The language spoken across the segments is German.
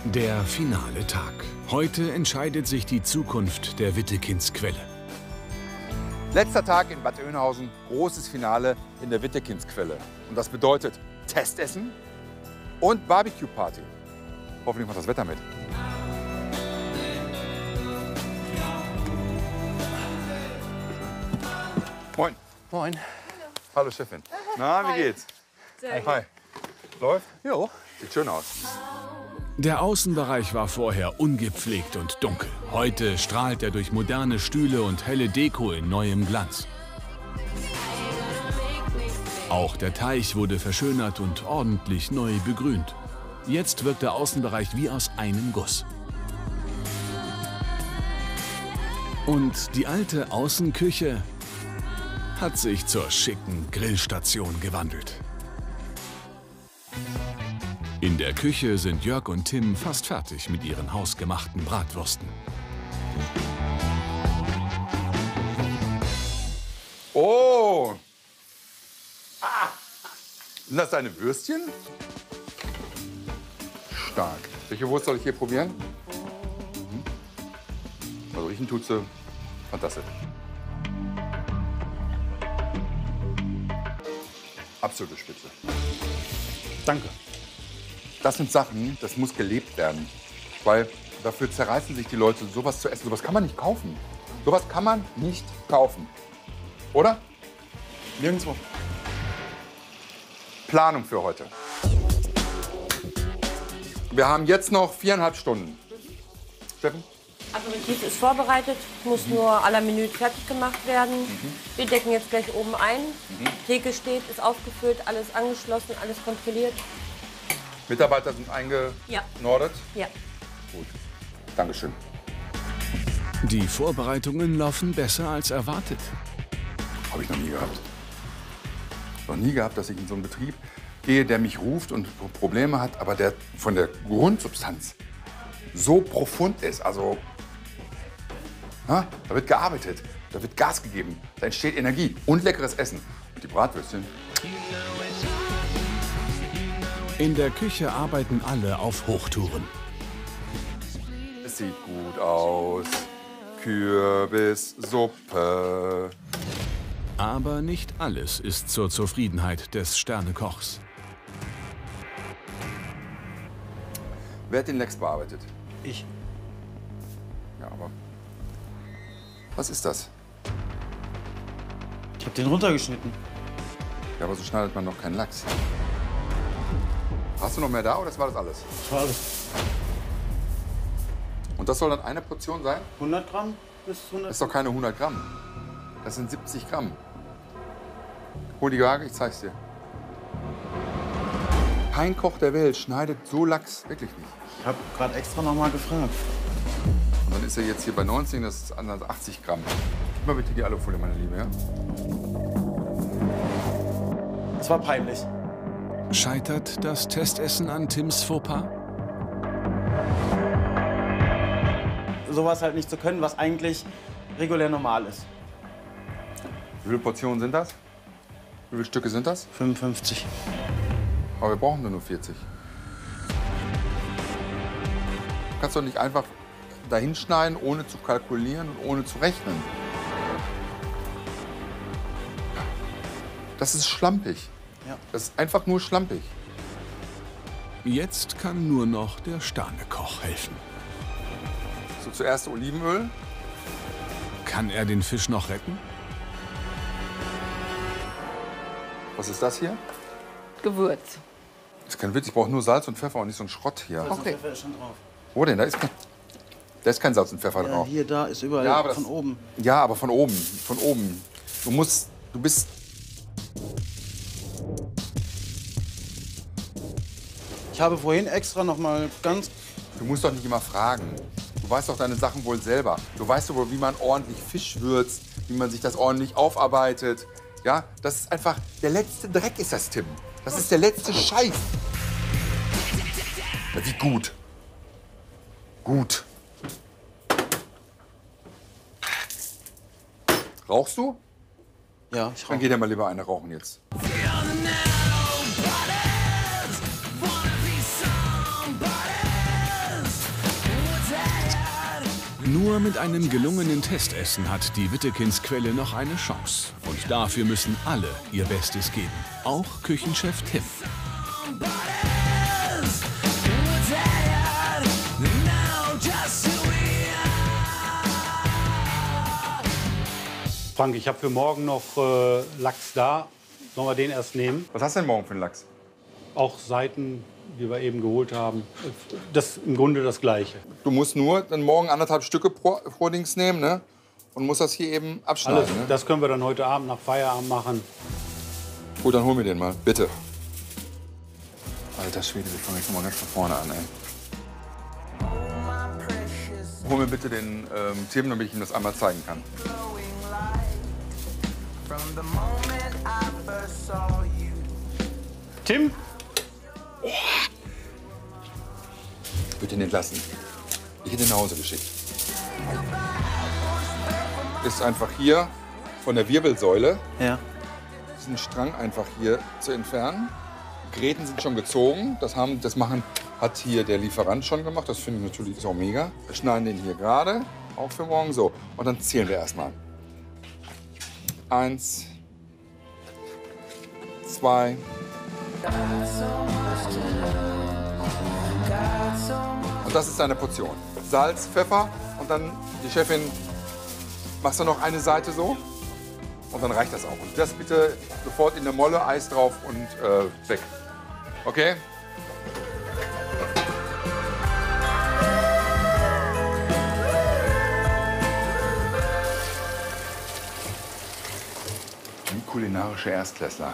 Der finale Tag. Heute entscheidet sich die Zukunft der Wittekindsquelle. Letzter Tag in Bad Oeynhausen, großes Finale in der Wittekindsquelle. Und das bedeutet Testessen und Barbecue-Party. Hoffentlich macht das Wetter mit. Moin. Moin. Hallo Chefin. Na, wie geht's? Sehr gut. Hi. Läuft? Jo. Sieht schön aus. Der Außenbereich war vorher ungepflegt und dunkel. Heute strahlt er durch moderne Stühle und helle Deko in neuem Glanz. Auch der Teich wurde verschönert und ordentlich neu begrünt. Jetzt wirkt der Außenbereich wie aus einem Guss. Und die alte Außenküche hat sich zur schicken Grillstation gewandelt. In der Küche sind Jörg und Tim fast fertig mit ihren hausgemachten Bratwürsten. Oh! Sind das deine Würstchen? Stark. Welche Wurst soll ich hier probieren? Also riechen tut sie fantastisch. Absolute Spitze. Danke. Das sind Sachen, das muss gelebt werden. Weil dafür zerreißen sich die Leute, sowas zu essen. Sowas kann man nicht kaufen. Sowas kann man nicht kaufen. Oder? Nirgendwo. Planung für heute. Wir haben jetzt noch 4,5 Stunden. Steffen? Aperitif ist vorbereitet, muss nur à la Minute fertig gemacht werden. Wir decken jetzt gleich oben ein. Theke steht, ist aufgefüllt, alles angeschlossen, alles kontrolliert. Mitarbeiter sind eingenordet? Ja. Gut. Dankeschön. Die Vorbereitungen laufen besser als erwartet. Habe ich noch nie gehabt. Noch nie gehabt, dass ich in so einen Betrieb gehe, der mich ruft und Probleme hat, aber der von der Grundsubstanz so profund ist. Also, da wird gearbeitet, da wird Gas gegeben, da entsteht Energie und leckeres Essen. Und die Bratwürstchen. In der Küche arbeiten alle auf Hochtouren. Es sieht gut aus. Kürbissuppe. Aber nicht alles ist zur Zufriedenheit des Sternekochs. Wer hat den Lachs bearbeitet? Ich. Ja, aber was ist das? Ich hab den runtergeschnitten. Ja, aber so schneidet man noch keinen Lachs. Hast du noch mehr da oder das war das alles? Das war alles. Und das soll dann eine Portion sein? 100 Gramm bis 100. Das ist doch keine 100 Gramm. Das sind 70 Gramm. Hol die Waage, ich zeig's dir. Kein Koch der Welt schneidet so Lachs, wirklich nicht. Ich habe gerade extra noch mal gefragt. Und dann ist er jetzt hier bei 19, das ist 80 Gramm. Gib mal bitte die Alufolie, meine Liebe, ja? Es war peinlich. Scheitert das Testessen an Tims Fauxpas? Sowas halt nicht zu können, was eigentlich regulär normal ist. Wie viele Portionen sind das? Wie viele Stücke sind das? 55. Aber wir brauchen nur 40. Du kannst doch nicht einfach dahin schneiden, ohne zu kalkulieren und ohne zu rechnen. Das ist schlampig. Ja. Das ist einfach nur schlampig. Jetzt kann nur noch der Sternekoch helfen. So, zuerst Olivenöl. Kann er den Fisch noch retten? Was ist das hier? Gewürz. Das ist kein Witz, ich brauche nur Salz und Pfeffer und nicht so einen Schrott hier. Okay. Pfeffer ist schon drauf. Wo denn? Da ist kein Salz und Pfeffer Ja, drauf. hier, da ist überall Ja, aber von das- oben. Ja, aber von oben. Von oben. Du bist. Ich habe vorhin extra noch mal ganz... Du musst doch nicht immer fragen. Du weißt doch deine Sachen wohl selber. Du weißt doch wohl, wie man ordentlich Fisch würzt, wie man sich das ordentlich aufarbeitet. Ja, das ist einfach, der letzte Dreck ist das, Tim. Das ist der letzte Scheiß. Ja, wie gut. Gut. Rauchst du? Ja, ich Dann rauche. geht ja mal lieber eine rauchen jetzt. Nur mit einem gelungenen Testessen hat die Wittekinsquelle noch eine Chance. Und dafür müssen alle ihr Bestes geben. Auch Küchenchef Tim. Frank, ich habe für morgen noch Lachs da. Sollen wir den erst nehmen? Was hast du denn morgen für einen Lachs? Auch Seiten, die wir eben geholt haben. Das im Grunde das Gleiche. Du musst nur dann morgen 1,5 Stücke pro Dings nehmen, ne? Und musst das hier eben abschneiden. Alles, ne? das können wir dann heute Abend nach Feierabend machen. Gut, dann holen wir den mal, bitte. Alter Schwede, wir fangen jetzt noch mal ganz von vorne an, ey. Hol mir bitte den Tim, damit ich ihm das einmal zeigen kann. Tim? Ich würde ihn entlassen. Ich hätte ihn nach Hause geschickt. Ist einfach hier von der Wirbelsäule Ja. diesen Strang einfach hier zu entfernen. Die Gräten sind schon gezogen. Das hat hier der Lieferant schon gemacht. Das finde ich natürlich auch mega. Wir schneiden den hier gerade, auch für morgen so. Und dann zählen wir erstmal. 1, 2. Und das ist deine Portion. Salz, Pfeffer und dann die Chefin, machst du noch eine Seite so und dann reicht das auch. Und das bitte sofort in der Molle, Eis drauf und weg. Okay? Wie kulinarische Erstklässler.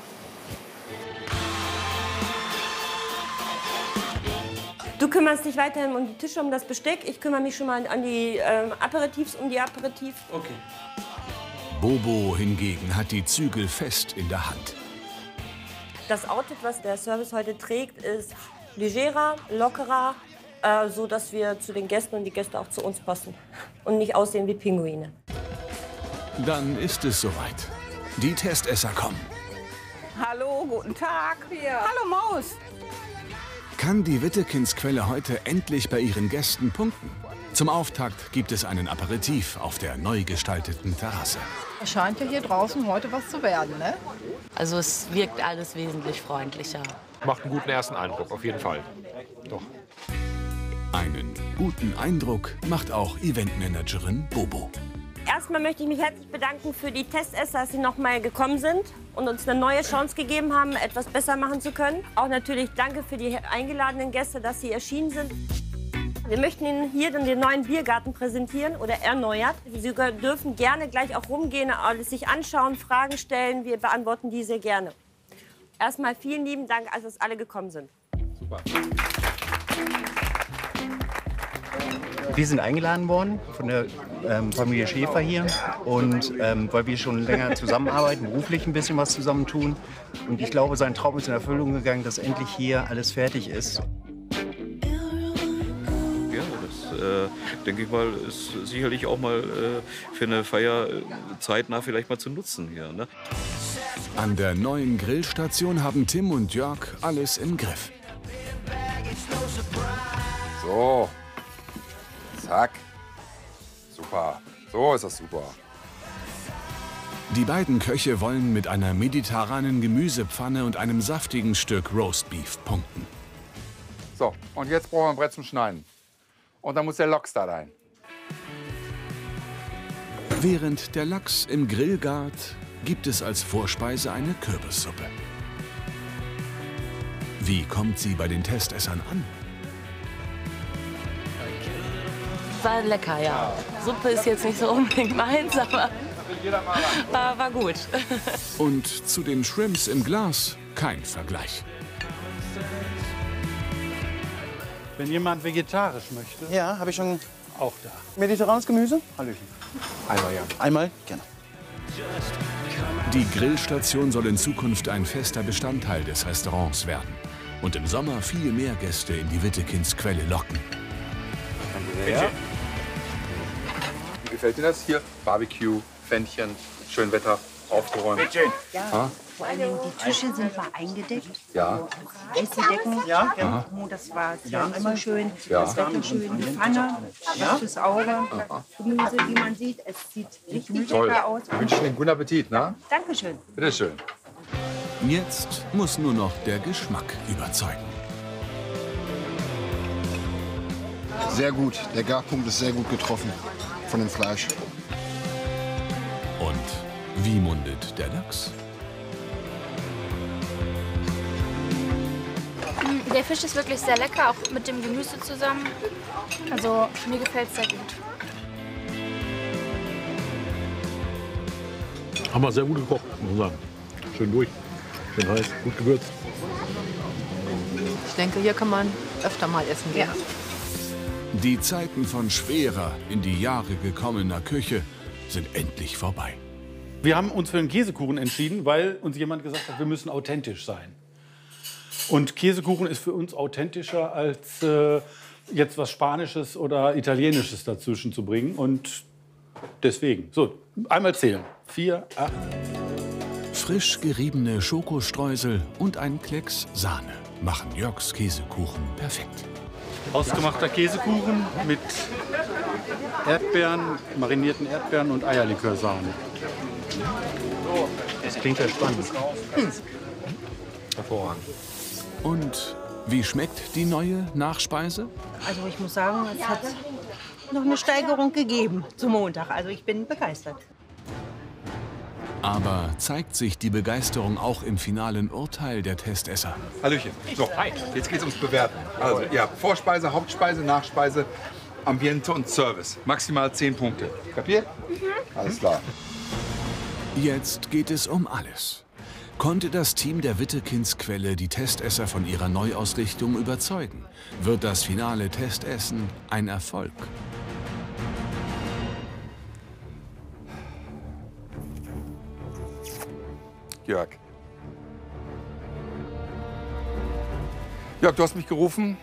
Du kümmerst dich weiterhin um die Tische, um das Besteck. Ich kümmere mich schon mal an die Aperitifs, um die Aperitifs. Okay. Bobo hingegen hat die Zügel fest in der Hand. Das Outfit, was der Service heute trägt, ist legerer, lockerer, so dass wir zu den Gästen und die Gäste auch zu uns passen und nicht aussehen wie Pinguine. Dann ist es soweit. Die Testesser kommen. Hallo, guten Tag. Hallo Maus. Kann die Wittekinsquelle heute endlich bei ihren Gästen punkten? Zum Auftakt gibt es einen Aperitif auf der neu gestalteten Terrasse. Es scheint ja hier draußen heute was zu werden, ne? Also es wirkt alles wesentlich freundlicher. Macht einen guten ersten Eindruck, auf jeden Fall. Doch. Einen guten Eindruck macht auch Eventmanagerin Bobo. Erstmal möchte ich mich herzlich bedanken für die Testesser, dass sie noch mal gekommen sind und uns eine neue Chance gegeben haben, etwas besser machen zu können. Auch natürlich danke für die eingeladenen Gäste, dass sie erschienen sind. Wir möchten Ihnen hier dann den neuen Biergarten präsentieren oder erneuert. Sie dürfen gerne gleich auch rumgehen, alles sich anschauen, Fragen stellen. Wir beantworten die sehr gerne. Erstmal vielen lieben Dank, dass alle gekommen sind. Super. Wir sind eingeladen worden von der Familie Schäfer hier und weil wir schon länger zusammenarbeiten, beruflich ein bisschen was zusammen tun. Und ich glaube, sein Traum ist in Erfüllung gegangen, dass endlich hier alles fertig ist. Ja, das denke ich mal, ist sicherlich auch mal für eine Feier zeitnah vielleicht mal zu nutzen hier. Ne? An der neuen Grillstation haben Tim und Jörg alles im Griff. So. Zack. Super. So ist das super. Die beiden Köche wollen mit einer mediterranen Gemüsepfanne und einem saftigen Stück Roastbeef punkten. So, und jetzt brauchen wir ein Brett zum Schneiden. Und dann muss der Lachs da rein. Während der Lachs im Grill gart, gibt es als Vorspeise eine Kürbissuppe. Wie kommt sie bei den Testessern an? War lecker, ja. Suppe ist jetzt nicht so unbedingt meins, aber war gut. Und zu den Shrimps im Glas kein Vergleich. Wenn jemand vegetarisch möchte, Ja, habe ich schon auch da. mediterranes Gemüse? Hallöchen. Einmal, ja. Einmal? Gerne. Die Grillstation soll in Zukunft ein fester Bestandteil des Restaurants werden und im Sommer viel mehr Gäste in die Wittekinsquelle locken. Ja. Wie gefällt dir das hier? Barbecue, Pfännchen, schön Wetter, aufgeräumt. Ja, vor allen Dingen die Tische sind mal eingedeckt. Ja. Weiße Decken. Ja, Oh, das war ja nicht so schön. Ja. Das Wetter schön. Die Pfanne, was fürs Auge. Gemüse, wie man sieht, es sieht richtig Toll. lecker aus. Ich wünsche Ihnen einen guten Appetit, ne? Dankeschön. Bitte schön. Jetzt muss nur noch der Geschmack überzeugen. Sehr gut. Der Garpunkt ist sehr gut getroffen von dem Fleisch. Und wie mundet der Lachs? Der Fisch ist wirklich sehr lecker, auch mit dem Gemüse zusammen. Also mir gefällt es sehr gut. Haben wir sehr gut gekocht, muss man sagen. Schön durch, schön heiß, gut gewürzt. Ich denke, hier kann man öfter mal essen gehen. Die Zeiten von schwerer, in die Jahre gekommener Küche sind endlich vorbei. Wir haben uns für einen Käsekuchen entschieden, weil uns jemand gesagt hat, wir müssen authentisch sein. Und Käsekuchen ist für uns authentischer, als jetzt was Spanisches oder Italienisches dazwischen zu bringen. Und deswegen, so, einmal zählen. 4, 8. Frisch geriebene Schokostreusel und ein Klecks Sahne machen Jörgs Käsekuchen perfekt. Ausgemachter Käsekuchen mit Erdbeeren, marinierten Erdbeeren und Eierlikörsahne. Das klingt ja spannend. Hervorragend. Und wie schmeckt die neue Nachspeise? Also ich muss sagen, es hat noch eine Steigerung gegeben zum Montag. Also ich bin begeistert. Aber zeigt sich die Begeisterung auch im finalen Urteil der Testesser? Hallöchen. So, jetzt geht's ums Bewerten. Also, ja, Vorspeise, Hauptspeise, Nachspeise, Ambiente und Service. Maximal 10 Punkte. Kapiert? Alles klar. Jetzt geht es um alles. Konnte das Team der Wittekindsquelle die Testesser von ihrer Neuausrichtung überzeugen? Wird das finale Testessen ein Erfolg? Jörg. Jörg, du hast mich gerufen.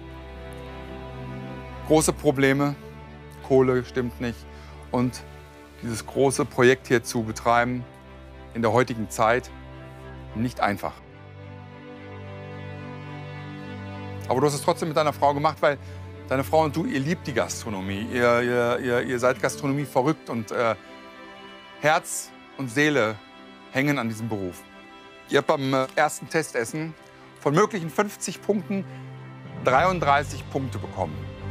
Große Probleme. Kohle stimmt nicht. Und dieses große Projekt hier zu betreiben, in der heutigen Zeit, nicht einfach. Aber du hast es trotzdem mit deiner Frau gemacht, weil deine Frau und du, ihr liebt die Gastronomie. Ihr seid Gastronomie verrückt und Herz und Seele hängen an diesem Beruf. Ihr habt beim ersten Testessen von möglichen 50 Punkten 33 Punkte bekommen.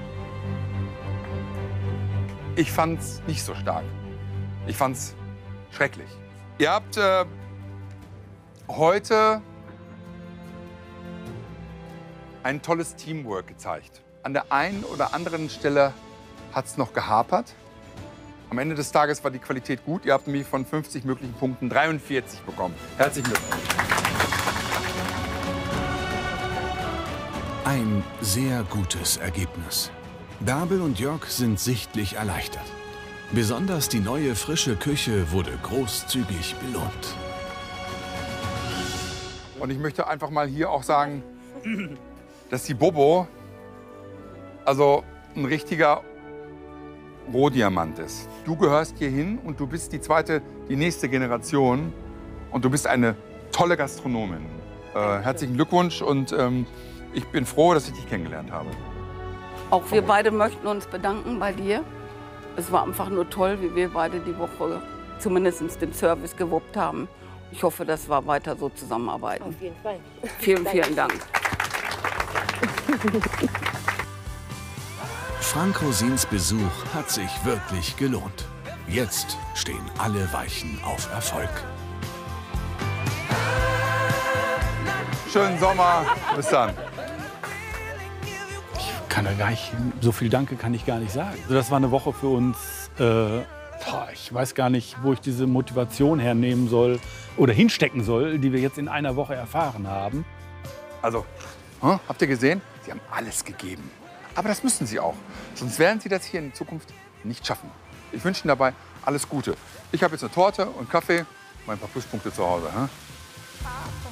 Ich fand's nicht so stark. Ich fand's schrecklich. Ihr habt heute ein tolles Teamwork gezeigt. An der einen oder anderen Stelle hat's noch gehapert. Am Ende des Tages war die Qualität gut. Ihr habt nämlich von 50 möglichen Punkten 43 bekommen. Herzlichen Glückwunsch. Ein sehr gutes Ergebnis. Bärbel und Jörg sind sichtlich erleichtert. Besonders die neue frische Küche wurde großzügig belohnt. Und ich möchte einfach mal hier auch sagen, dass die Bobo also ein richtiger Rohdiamant ist. Du gehörst hier hin und du bist die nächste Generation und du bist eine tolle Gastronomin. Herzlichen Glückwunsch und ich bin froh, dass ich dich kennengelernt habe. Auch wir beide möchten uns bedanken bei dir. Es war einfach nur toll, wie wir beide die Woche zumindest den Service gewuppt haben. Ich hoffe, dass wir weiter so zusammenarbeiten. Auf jeden Fall. Vielen, vielen Dank. Frank Rosins Besuch hat sich wirklich gelohnt. Jetzt stehen alle Weichen auf Erfolg. Schönen Sommer. Bis dann. Kann er gar nicht, so viel Danke kann ich gar nicht sagen. Also das war eine Woche für uns, ich weiß gar nicht, wo ich diese Motivation hernehmen soll oder hinstecken soll, die wir jetzt in einer Woche erfahren haben. Also, habt ihr gesehen? Sie haben alles gegeben. Aber das müssen sie auch. Sonst werden sie das hier in Zukunft nicht schaffen. Ich wünsche Ihnen dabei alles Gute. Ich habe jetzt eine Torte und Kaffee und ein paar Pluspunkte zu Hause.